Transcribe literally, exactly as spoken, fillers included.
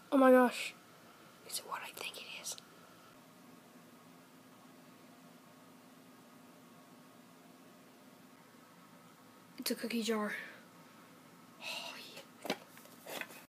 Oh my gosh. Is it what I think it is? It's a cookie jar.